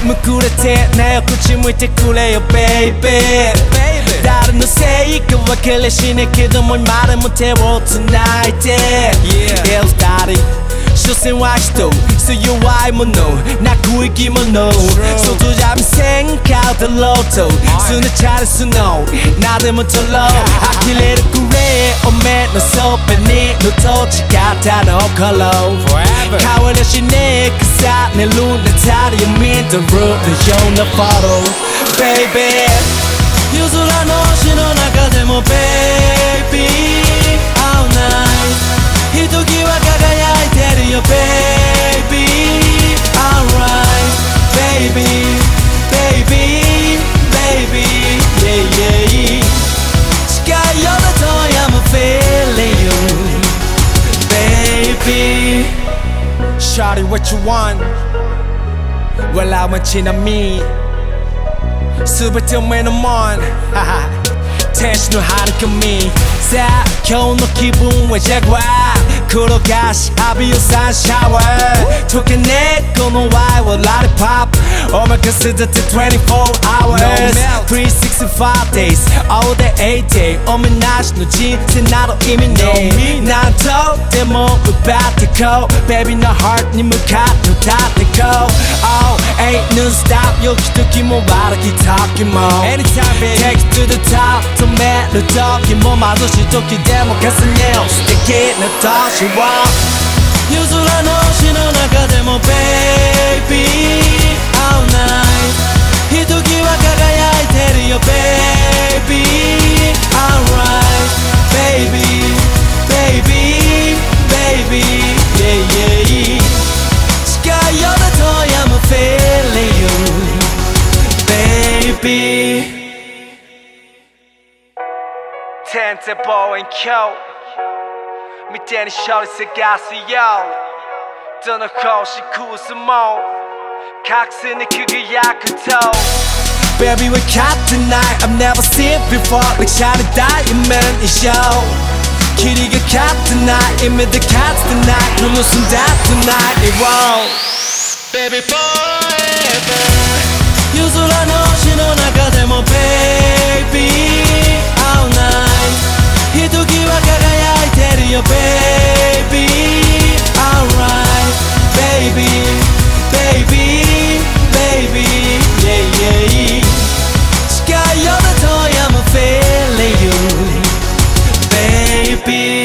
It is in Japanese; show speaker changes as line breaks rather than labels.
むくれてなよ口向いてくれよ baby 誰のせいか分かりゃしねえけども今でも手をつないで Yeah 二人所詮は人そう弱いもの泣く生き物外じゃ見せんかうだろうとすねちゃれすの何でも取ろう呆れるくれおめのそばにのとち方の頃変わりゃしねえ重ねるなたりを見とるのようなフォロー Baby 夜空の星の中でも Baby All night ひときわ輝いてるよ Baby Alright Baby Baby Baby Yeah yeah 近いよだと I'm feeling you Baby Shawty what you want 笑う街並み全てを目のもん天使のはるかみさあ今日の気分はジャグワー転がし浴びよサンシャワー溶けねえこのワイはラリポップお任せだって24 hours365 days all day 8 day おめなしの人生など意味ねえなんとでも奪ってこう Baby の heart に向かって歌ってこう Oh ain't no stop 良き時も悪き時も Anytime baby Take it to the top 止める時も貧しい時でも重ねよう素敵な年を夜空の星の中でも Baby All night ひときわ輝いてるよ Baby Alright Baby Baby Baby Yeah yeah 近いよだと I'm feeling you Baby 텐트 보인 켜 밑에는 셔리 세가스요 떠나 곳이 구스모 각선의 그게 약부터 Baby we got tonight I've never seen before like shining diamond in show 길이가 got tonight 이미 the cat tonight 눈 웃음다 tonight it won't Baby forever 유술한 옷이 너 나가대 뭐 baby all night ひときわ輝いてるよ Baby Alright Baby Baby Baby Yeah yeah 近いよだと I'm feeling you Baby